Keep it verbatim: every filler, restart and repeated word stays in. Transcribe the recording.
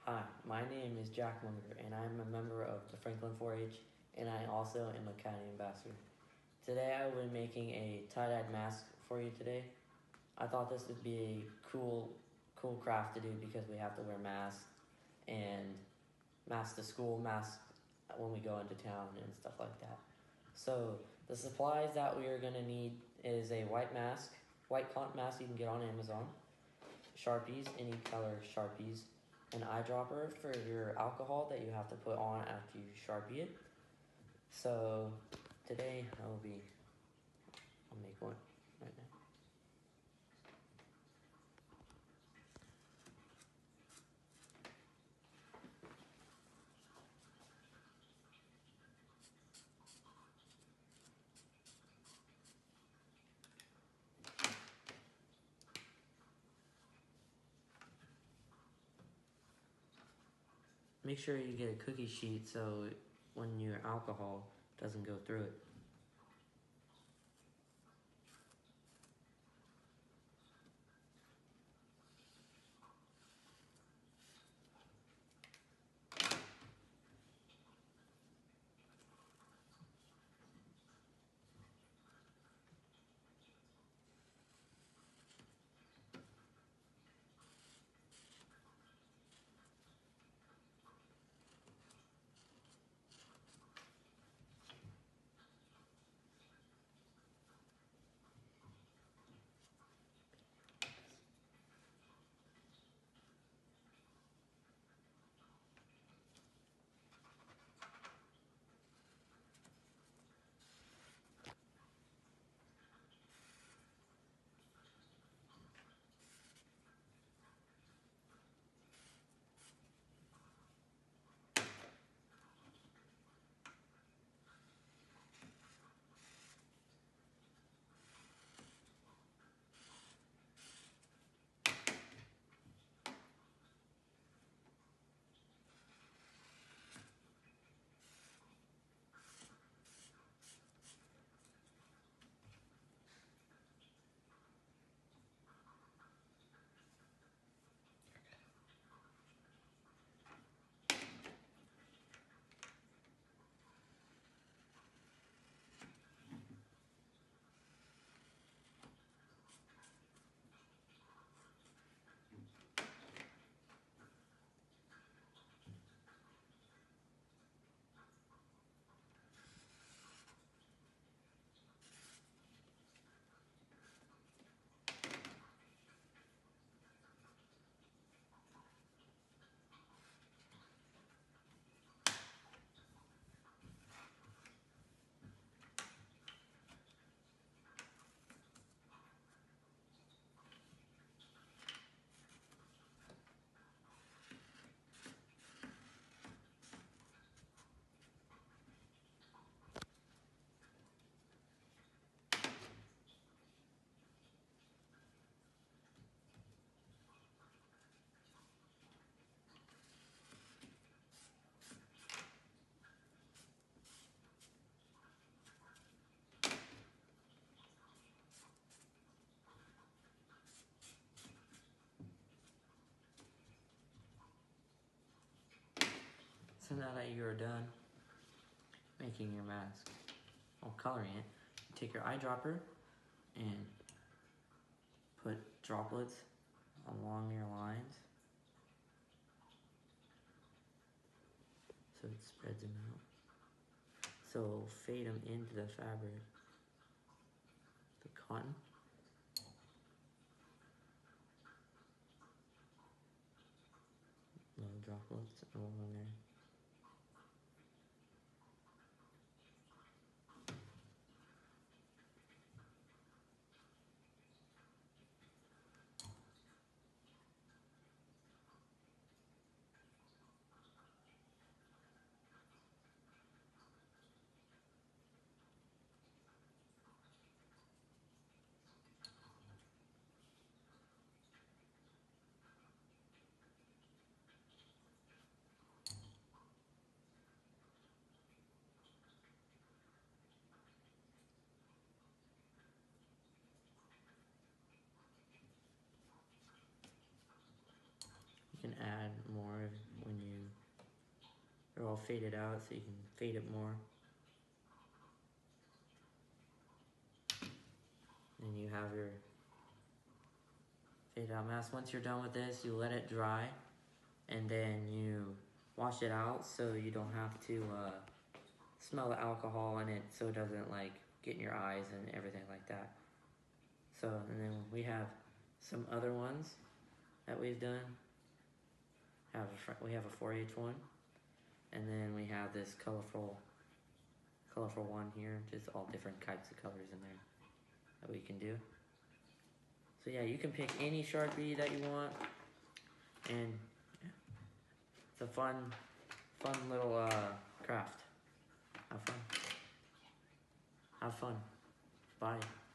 Hi, my name is Jack Munger, and I'm a member of the Franklin four H, and I also am a county ambassador. Today I will be making a tie-dyed mask for you today. I thought this would be a cool, cool craft to do because we have to wear masks, and masks to school, masks when we go into town, and stuff like that. So the supplies that we are going to need is a white mask, white cotton mask you can get on Amazon, Sharpies, any color Sharpies, an eyedropper for your alcohol that you have to put on after you Sharpie it. So today I will be, I'll make one right now. Make sure you get a cookie sheet so when your alcohol doesn't go through it. So now that you're done making your mask or coloring it, you take your eyedropper and put droplets along your lines so it spreads them out. So fade them into the fabric, the cotton. Little droplets along there. You can add more all faded out so you can fade it more. And you have your faded out mask. Once you're done with this, you let it dry and then you wash it out so you don't have to uh, smell the alcohol in it, so it doesn't like get in your eyes and everything like that. So, and then we have some other ones that we've done. Have a, we have a four H one, and then we have this colorful, colorful one here. Just all different types of colors in there that we can do. So yeah, you can pick any Sharpie that you want, and yeah, it's a fun, fun little uh, craft. Have fun. Have fun. Bye.